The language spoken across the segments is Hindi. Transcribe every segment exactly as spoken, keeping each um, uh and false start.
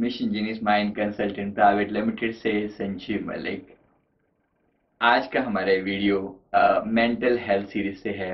Mission genius mind consultant private limited से संजीव मलिक। आज का हमारा वीडियो मेंटल हेल्थ सीरीज से है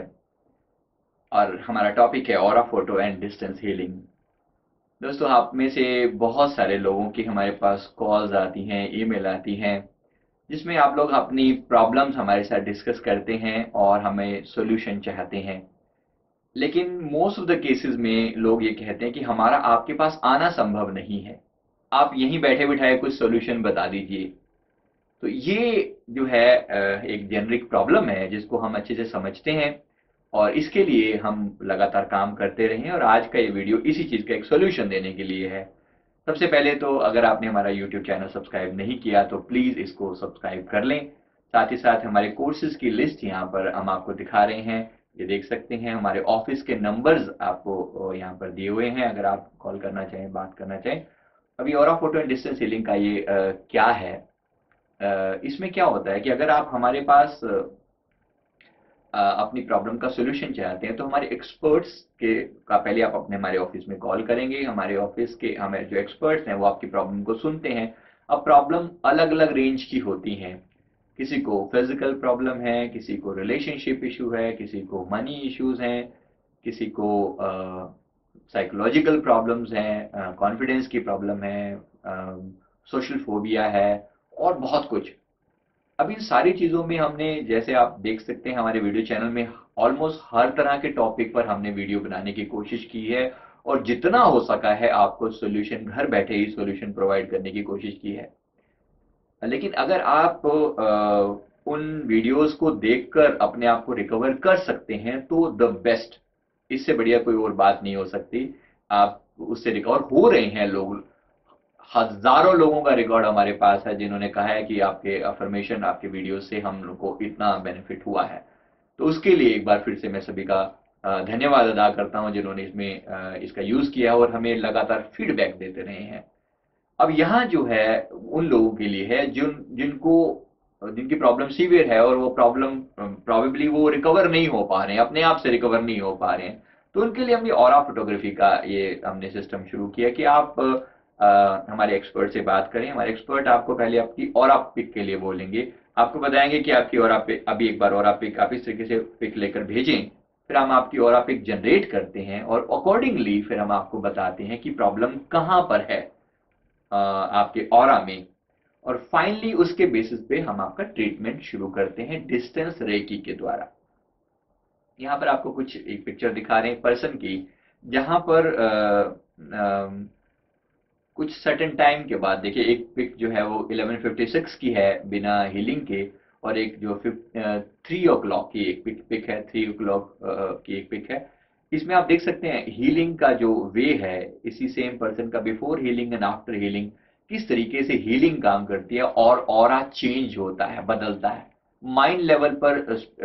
और हमारा टॉपिक है aura photo and distance healing. दोस्तों, आप में से बहुत सारे लोगों की हमारे पास कॉल्स आती हैं, ईमेल आती हैं, जिसमें आप लोग अपनी प्रॉब्लम्स हमारे साथ डिस्कस करते हैं और हमें सॉल्यूशन चाहते हैं। लेकिन मोस्ट ऑफ द केसेस में लोग ये कहते हैं कि हमारा आपके पास आना संभव नहीं है, आप यहीं बैठे बिठाए कुछ सॉल्यूशन बता दीजिए। तो ये जो है एक जेनरिक प्रॉब्लम है जिसको हम अच्छे से समझते हैं और इसके लिए हम लगातार काम करते रहे हैं और आज का ये वीडियो इसी चीज़ का एक सॉल्यूशन देने के लिए है। सबसे पहले तो अगर आपने हमारा यूट्यूब चैनल सब्सक्राइब नहीं किया तो प्लीज़ इसको सब्सक्राइब कर लें। साथ ही साथ हमारे कोर्सेज़ की लिस्ट यहाँ पर हम आपको दिखा रहे हैं, ये देख सकते हैं। हमारे ऑफिस के नंबर्स आपको यहाँ पर दिए हुए हैं, अगर आप कॉल करना चाहें, बात करना चाहें। अभी aura photo and distance healing का ये आ, क्या है, आ, इसमें क्या होता है कि अगर आप हमारे पास आ, अपनी प्रॉब्लम का सॉल्यूशन चाहते हैं तो हमारे एक्सपर्ट्स के का पहले आप अपने हमारे ऑफिस में कॉल करेंगे। हमारे ऑफिस के हमारे जो एक्सपर्ट्स हैं वो आपकी प्रॉब्लम को सुनते हैं। अब प्रॉब्लम अलग अलग रेंज की होती हैं, किसी को फिजिकल प्रॉब्लम है, किसी को रिलेशनशिप इशू है, किसी को मनी इश्यूज हैं, किसी को साइकोलॉजिकल प्रॉब्लम्स हैं, कॉन्फिडेंस की प्रॉब्लम है, सोशल फोबिया है और बहुत कुछ। अब इन सारी चीज़ों में हमने, जैसे आप देख सकते हैं हमारे वीडियो चैनल में, ऑलमोस्ट हर तरह के टॉपिक पर हमने वीडियो बनाने की कोशिश की है और जितना हो सका है आपको सॉल्यूशन, घर बैठे ही सॉल्यूशन प्रोवाइड करने की कोशिश की है। लेकिन अगर आप आ, उन वीडियोस को देखकर अपने आप को रिकवर कर सकते हैं तो द बेस्ट, इससे बढ़िया कोई और बात नहीं हो सकती। आप उससे रिकवर हो रहे हैं, लोग, हजारों लोगों का रिकॉर्ड हमारे पास है जिन्होंने कहा है कि आपके अफर्मेशन, आपके वीडियो से हम लोग को इतना बेनिफिट हुआ है। तो उसके लिए एक बार फिर से मैं सभी का धन्यवाद अदा करता हूं जिन्होंने इसमें इसका यूज किया और हमें लगातार फीडबैक देते रहे हैं। अब यहाँ जो है उन लोगों के लिए है जिन जिनको जिनकी प्रॉब्लम सीवियर है और वो प्रॉब्लम प्रॉबेबली वो रिकवर नहीं हो पा रहे हैं, अपने आप से रिकवर नहीं हो पा रहे हैं। तो उनके लिए हम ये ऑरा फोटोग्राफी का ये हमने सिस्टम शुरू किया कि आप आ, हमारे एक्सपर्ट से बात करें। हमारे एक्सपर्ट आपको पहले आपकी ऑरा पिक के लिए बोलेंगे, आपको बताएंगे कि आपकी ऑरा पिक, अभी एक बार ऑरा पिक आप इस तरीके से पिक लेकर भेजें, फिर हम आपकी ऑरा पिक जनरेट करते हैं और अकॉर्डिंगली फिर हम आपको बताते हैं कि प्रॉब्लम कहाँ पर है आपके ऑरा में। और फाइनली उसके बेसिस पे हम आपका ट्रीटमेंट शुरू करते हैं डिस्टेंस रेकी के द्वारा। यहाँ पर आपको कुछ एक पिक्चर दिखा रहे हैं पर्सन की, जहां पर आ, आ, कुछ सर्टेन टाइम के बाद, देखिए एक पिक जो है वो इलेवन फिफ्टी सिक्स की है बिना हीलिंग के, और एक जो थ्री ओ क्लॉक की एक पिक पिक है, थ्री ओ क्लॉक की एक पिक है। इसमें आप देख सकते हैं हीलिंग का जो वे है, इसी सेम पर्सन का before healing and after healing, किस तरीके से हीलिंग काम करती है और ऑरा चेंज होता है, बदलता है। माइंड लेवल पर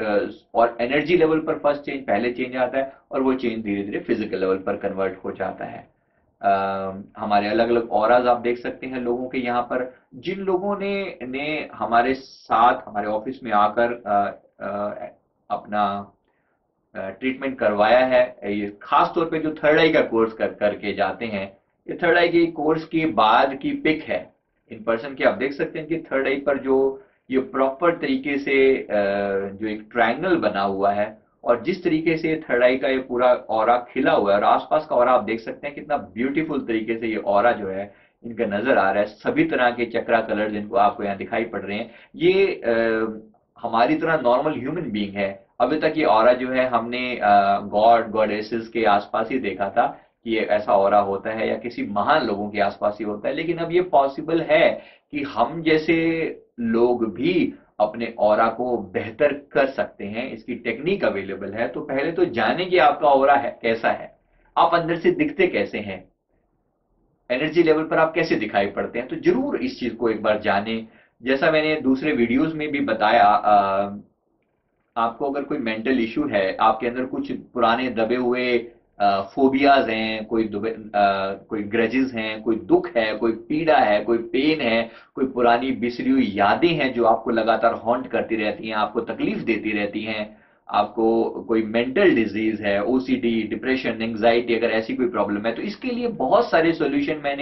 और एनर्जी लेवल पर फर्स्ट चेंज, पहले चेंज आता है और वो चेंज धीरे धीरे फिजिकल लेवल पर कन्वर्ट हो जाता है। Uh, हमारे अलग अलग ऑराज आप देख सकते हैं लोगों के यहाँ पर। जिन लोगों ने ने हमारे साथ हमारे ऑफिस में आकर uh, uh, अपना ट्रीटमेंट uh, करवाया है, ये खास तौर पे जो थर्ड आई का कोर्स कर करके जाते हैं, ये थर्ड आई के कोर्स के बाद की पिक है इन पर्सन की। आप देख सकते हैं कि थर्ड आई पर जो ये प्रॉपर तरीके से uh, जो एक ट्रायंगल बना हुआ है और जिस तरीके से थर्ड आई का ये पूरा ऑरा खिला हुआ है और आसपास का ऑरा आप देख सकते हैं कितना ब्यूटीफुल तरीके से ये ऑरा जो है इनका नजर आ रहा है। सभी तरह के चक्रा कलर जिनको आपको यहाँ दिखाई पड़ रहे हैं, ये आ, हमारी तरह नॉर्मल ह्यूमन बीइंग है। अभी तक ये ऑरा जो है हमने गॉड गॉडेसेस के आसपास ही देखा था कि ये ऐसा ऑरा होता है या किसी महान लोगों के आसपास ही होता है, लेकिन अब ये पॉसिबल है कि हम जैसे लोग भी अपने ऑरा को बेहतर कर सकते हैं। इसकी टेक्निक अवेलेबल है। तो पहले तो जाने कि आपका ऑरा है कैसा है, आप अंदर से दिखते कैसे हैं, एनर्जी लेवल पर आप कैसे दिखाई पड़ते हैं। तो जरूर इस चीज को एक बार जानें। जैसा मैंने दूसरे वीडियोस में भी बताया, आ, आपको अगर कोई मेंटल इश्यू है, आपके अंदर कुछ पुराने दबे हुए फोबियाज हैं, कोई दुबे, आ, कोई ग्रजेस हैं, कोई दुख है, कोई पीड़ा है, कोई पेन है, कोई पुरानी बिसरी हुई यादें हैं जो आपको लगातार हॉन्ट करती रहती हैं, आपको तकलीफ देती रहती हैं, आपको कोई मेंटल डिजीज है, ओसीडी, डिप्रेशन, एंग्जाइटी, अगर ऐसी कोई प्रॉब्लम है तो इसके लिए बहुत सारे सॉल्यूशन मैंने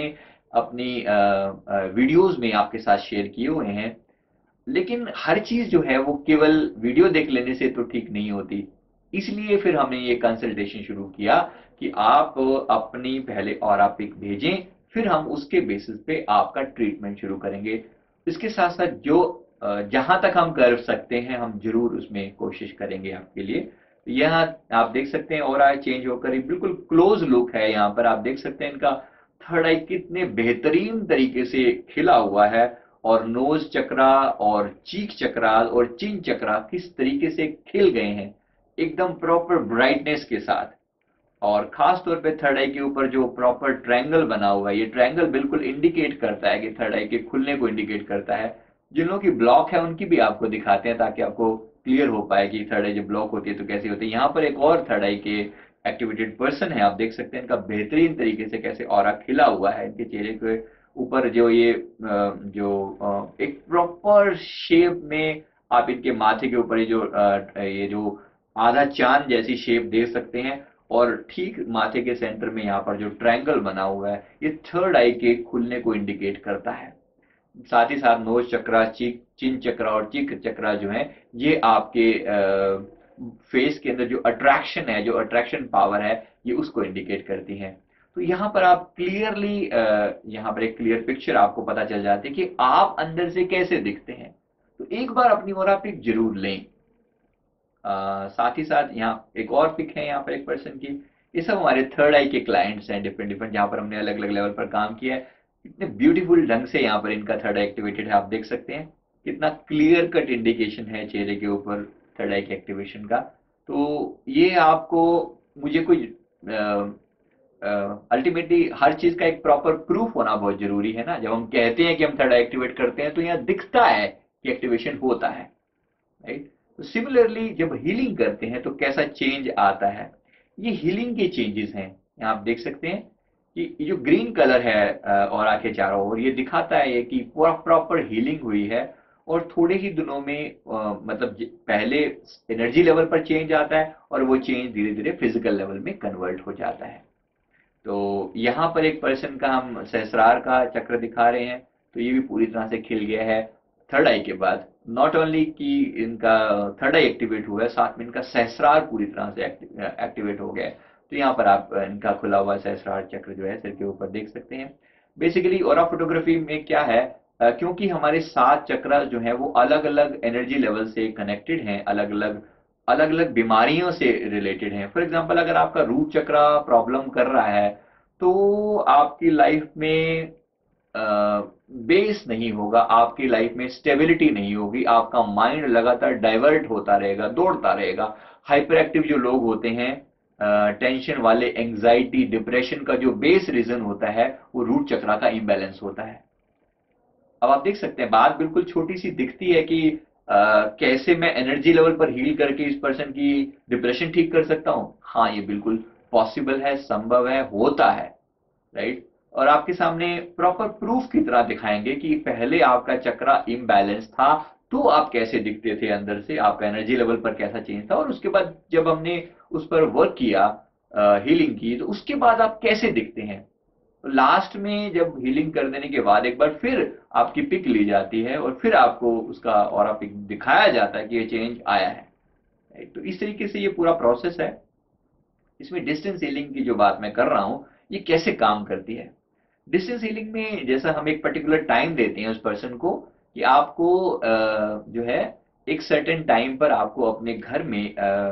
अपनी वीडियोस में आपके साथ शेयर किए हुए हैं। लेकिन हर चीज जो है वो केवल वीडियो देख लेने से तो ठीक नहीं होती। इसलिए फिर हमने ये कंसल्टेशन शुरू किया कि आप अपनी पहले ऑरा पिक भेजें, फिर हम उसके बेसिस पे आपका ट्रीटमेंट शुरू करेंगे। इसके साथ साथ जो अ, जहां तक हम कर सकते हैं हम जरूर उसमें कोशिश करेंगे आपके लिए। यहाँ आप देख सकते हैं ऑरा चेंज होकर ये बिल्कुल क्लोज लुक है। यहाँ पर आप देख सकते हैं इनका थर्ड आई कितने बेहतरीन तरीके से खिला हुआ है, और नोज चक्रा और चीक चक्रा और चिन चक्रा किस तरीके से खिल गए हैं एकदम प्रॉपर ब्राइटनेस के साथ। और खास तौर पे थर्ड आई के ऊपर जो प्रॉपर ट्रायंगल बना हुआ है, ये ट्रायंगल बिल्कुल इंडिकेट करता है कि थर्ड आई के खुलने को इंडिकेट करता है। जिन लोगों की ब्लॉक है उनकी भी आपको दिखाते हैं ताकि आपको क्लियर हो पाए कि थर्ड आई जब ब्लॉक होती है तो कैसी होती है। यहाँ पर एक और थर्ड आई के एक्टिवेटेड पर्सन है, आप देख सकते हैं इनका बेहतरीन तरीके से कैसे ऑरा खिला हुआ है। इनके चेहरे के ऊपर जो ये जो एक प्रॉपर शेप में आप इनके माथे के ऊपर ये जो ये जो आधा चांद जैसी शेप देख सकते हैं, और ठीक माथे के सेंटर में यहाँ पर जो ट्रायंगल बना हुआ है ये थर्ड आई के खुलने को इंडिकेट करता है। साथ ही साथ नोज चक्रा, चीक चिन चक्रा और चीक चक्रा जो है ये आपके फेस के अंदर जो अट्रैक्शन है, जो अट्रैक्शन पावर है, ये उसको इंडिकेट करती हैं। तो यहाँ पर आप क्लियरली यहाँ पर एक क्लियर पिक्चर आपको पता चल जाती है कि आप अंदर से कैसे दिखते हैं। तो एक बार अपनी ओरा पिक जरूर लें। आ, साथ ही साथ यहाँ एक और पिक है यहाँ पर एक पर्सन की। ये सब हमारे थर्ड आई के क्लाइंट्स हैं डिफरेंट डिफरेंट, जहाँ पर हमने अलग अलग लेवल पर काम किया है। इतने ब्यूटीफुल ढंग से यहाँ पर इनका थर्ड आई एक्टिवेटेड है, आप देख सकते हैं कितना क्लियर कट इंडिकेशन है चेहरे के ऊपर थर्ड आई के एक्टिवेशन का। तो ये आपको मुझे कोई अल्टीमेटली हर चीज का एक प्रॉपर प्रूफ होना बहुत जरूरी है ना। जब हम कहते हैं कि हम थर्ड आई एक्टिवेट करते हैं तो यहाँ दिखता है कि एक्टिवेशन होता है, राइट। तो सिमिलरली जब हीलिंग करते हैं तो कैसा चेंज आता है, ये हीलिंग के चेंजेस हैं। यहाँ आप देख सकते हैं कि ये जो ग्रीन कलर है ऑरा के चारों ओर, ये दिखाता है कि पूरा प्रॉपर हीलिंग हुई है। और थोड़े ही दिनों में अ, मतलब पहले एनर्जी लेवल पर चेंज आता है और वो चेंज धीरे धीरे फिजिकल लेवल में कन्वर्ट हो जाता है। तो यहाँ पर एक पर्सन का हम सहस्रार का चक्र दिखा रहे हैं, तो ये भी पूरी तरह से खिल गया है थर्ड आई के बाद। नॉट ओनली कि इनका थर्ड आई एक्टिवेट हुआ है, साथ में इनका सहस्रार पूरी तरह से एक्टिवेट हो गया है। तो यहाँ पर आप इनका खुला हुआ सहस्रार चक्र जो है सिर के ऊपर देख सकते हैं। बेसिकली ऑरा फोटोग्राफी में क्या है, क्योंकि हमारे सात चक्र जो है वो अलग अलग एनर्जी लेवल से कनेक्टेड हैं, अलग अलग अलग अलग बीमारियों से रिलेटेड हैं। फॉर एग्जांपल अगर आपका रूट चक्र प्रॉब्लम कर रहा है तो आपकी लाइफ में बेस नहीं होगा, आपकी लाइफ में स्टेबिलिटी नहीं होगी, आपका माइंड लगातार डाइवर्ट होता रहेगा, दौड़ता रहेगा। हाइपर एक्टिव जो लोग होते हैं, टेंशन वाले, एंजाइटी, डिप्रेशन का जो बेस रीजन होता है वो रूट चक्र का इम्बैलेंस होता है। अब आप देख सकते हैं बात बिल्कुल छोटी सी दिखती है कि आ, कैसे मैं एनर्जी लेवल पर हील करके इस पर्सन की डिप्रेशन ठीक कर सकता हूं। हाँ, ये बिल्कुल पॉसिबल है, संभव है, होता है, राइट। और आपके सामने प्रॉपर प्रूफ की तरह दिखाएंगे कि पहले आपका चक्रा इम्बैलेंस था तो आप कैसे दिखते थे अंदर से, आपका एनर्जी लेवल पर कैसा चेंज था, और उसके बाद जब हमने उस पर वर्क किया, हीलिंग की, तो उसके बाद आप कैसे दिखते हैं। लास्ट में जब हीलिंग कर देने के बाद एक बार फिर आपकी पिक ली जाती है और फिर आपको उसका ऑरा पिक दिखाया जाता है कि ये चेंज आया है। तो इस तरीके से ये पूरा प्रोसेस है। इसमें डिस्टेंस हीलिंग की जो बात मैं कर रहा हूं, ये कैसे काम करती है। डिस्टेंस हीलिंग में जैसा हम एक पर्टिकुलर टाइम देते हैं उस पर्सन को कि आपको जो है एक सर्टेन टाइम पर आपको अपने घर में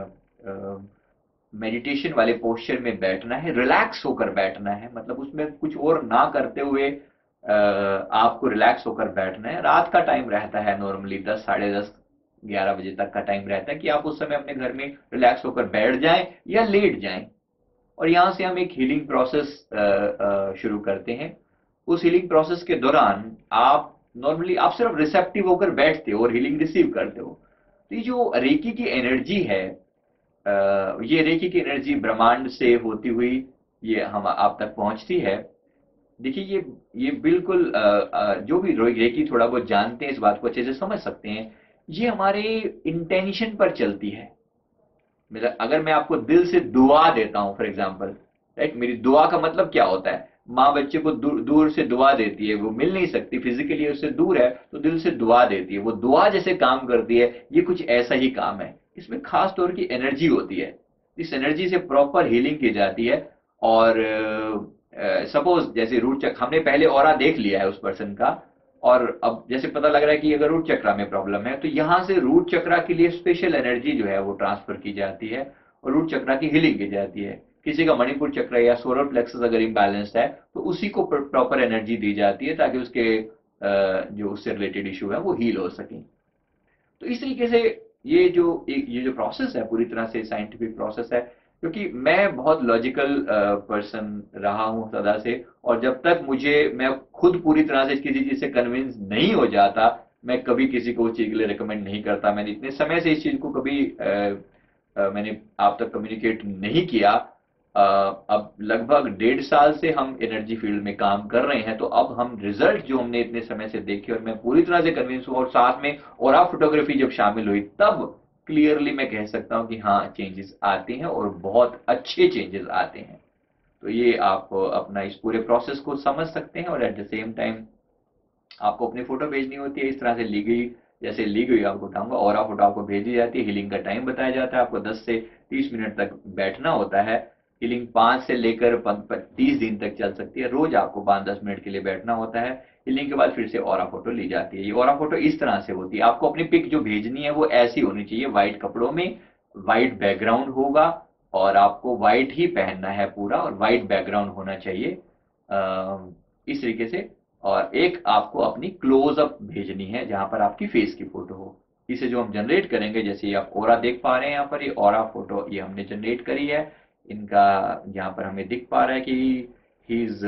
मेडिटेशन वाले पोस्चर में बैठना है, रिलैक्स होकर बैठना है। मतलब उसमें कुछ और ना करते हुए आपको रिलैक्स होकर बैठना है। रात का टाइम रहता है नॉर्मली दस साढ़े दस ग्यारह बजे तक का टाइम रहता है कि आप उस समय अपने घर में रिलैक्स होकर बैठ जाएं या लेट जाएं। और यहाँ से हम एक हीलिंग प्रोसेस शुरू करते हैं। उस हीलिंग प्रोसेस के दौरान आप नॉर्मली आप सिर्फ रिसेप्टिव होकर बैठते हो और हीलिंग रिसीव करते हो। तो ये जो रेकी की एनर्जी है, ये रेकी की एनर्जी ब्रह्मांड से होती हुई ये हम आप तक पहुंचती है। देखिए ये ये बिल्कुल जो भी रेकी थोड़ा बहुत जानते हैं इस बात को अच्छे से समझ सकते हैं, ये हमारे इंटेंशन पर चलती है। मतलब अगर मैं आपको दिल से दुआ देता हूं फॉर एग्जांपल, राइट, मेरी दुआ का मतलब क्या होता है, माँ बच्चे को दूर दूर से दुआ देती है, वो मिल नहीं सकती फिजिकली, उससे दूर है तो दिल से दुआ देती है, वो दुआ जैसे काम करती है, ये कुछ ऐसा ही काम है। इसमें खास तौर की एनर्जी होती है, इस एनर्जी से प्रॉपर हीलिंग की जाती है। और सपोज जैसे रूट चक्र हमने पहले ऑरा देख लिया है उस पर्सन का, और अब जैसे पता लग रहा है कि अगर रूट चक्रा में प्रॉब्लम है तो यहाँ से रूट चक्रा के लिए स्पेशल एनर्जी जो है वो ट्रांसफर की जाती है और रूट चक्रा की हीलिंग की जाती है। किसी का मणिपुर चक्र या सोलर प्लेक्सस अगर इम्बैलेंस्ड है तो उसी को प्रॉपर एनर्जी दी जाती है ताकि उसके अ, जो उससे रिलेटेड इशू है वो हील हो सके। तो इस तरीके से ये जो एक ये जो प्रोसेस है पूरी तरह से साइंटिफिक प्रोसेस है, क्योंकि मैं बहुत लॉजिकल पर्सन रहा हूँ सदा से, और जब तक मुझे मैं खुद पूरी तरह से किसी चीज से कन्विंस नहीं हो जाता, मैं कभी किसी को उस चीज के लिए रिकमेंड नहीं करता। मैंने इतने समय से इस चीज को कभी अ, अ, मैंने आप तक कम्युनिकेट नहीं किया। अ, अब लगभग डेढ़ साल से हम एनर्जी फील्ड में काम कर रहे हैं, तो अब हम रिजल्ट जो हमने इतने समय से देखे और मैं पूरी तरह से कन्विंस हूँ, और साथ में और फोटोग्राफी जब शामिल हुई तब क्लियरली मैं कह सकता हूँ कि हाँ चेंजेस आते हैं और बहुत अच्छे चेंजेस आते हैं। तो ये आप अपना इस पूरे प्रोसेस को समझ सकते हैं, और एट द सेम टाइम आपको अपनी फोटो भेजनी होती है इस तरह से ली गई, जैसे ली गई आपको बताऊंगा, और फोटो आपको भेजी जाती है। हीलिंग का टाइम बताया जाता है, आपको दस से तीस मिनट तक बैठना होता है। हीलिंग पाँच से लेकर तीस दिन तक चल सकती है, रोज आपको पाँच दस मिनट के लिए बैठना होता है। हीलिंग के बाद फिर से ऑरा फोटो ली जाती है। ये ऑरा फोटो इस तरह से होती है, आपको अपनी पिक जो भेजनी है वो ऐसी होनी चाहिए, व्हाइट कपड़ों में, व्हाइट बैकग्राउंड होगा, और आपको व्हाइट ही पहनना है पूरा, और व्हाइट बैकग्राउंड होना चाहिए अ, इस तरीके से। और एक आपको अपनी क्लोजअप भेजनी है जहां पर आपकी फेस की फोटो हो। इसे जो हम जनरेट करेंगे, जैसे ये आप ऑरा देख पा रहे हैं यहाँ पर, ये ऑरा फोटो ये हमने जनरेट करी है। इनका यहाँ पर हमें दिख पा रहा है कि ही इज,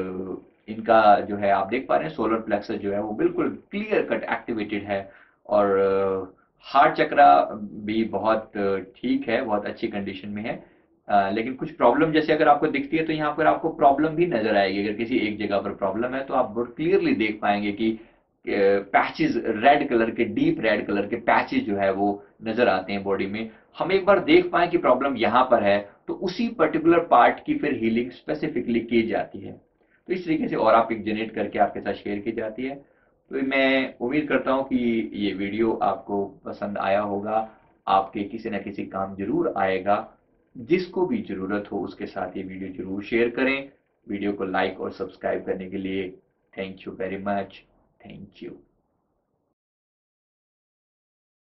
इनका जो है आप देख पा रहे हैं सोलर प्लेक्सस जो है वो बिल्कुल क्लियर कट एक्टिवेटेड है, और हार्ट चक्रा भी बहुत ठीक है, बहुत अच्छी कंडीशन में है। अ, लेकिन कुछ प्रॉब्लम जैसे अगर आपको दिखती है तो यहाँ पर आपको प्रॉब्लम भी नजर आएगी। अगर किसी एक जगह पर प्रॉब्लम है तो आप बहुत क्लियरली देख पाएंगे कि पैचेस, रेड कलर के, डीप रेड कलर के पैचेस जो है वो नजर आते हैं बॉडी में। हम एक बार देख पाए कि प्रॉब्लम यहाँ पर है तो उसी पर्टिकुलर पार्ट की फिर हीलिंग स्पेसिफिकली की जाती है। तो इस तरीके से और आप एक जनरेट करके आपके साथ शेयर की जाती है। तो मैं उम्मीद करता हूँ कि ये वीडियो आपको पसंद आया होगा, आपके किसी न किसी काम जरूर आएगा। जिसको भी ज़रूरत हो उसके साथ ये वीडियो ज़रूर शेयर करें। वीडियो को लाइक और सब्सक्राइब करने के लिए thank you very much. Thank you.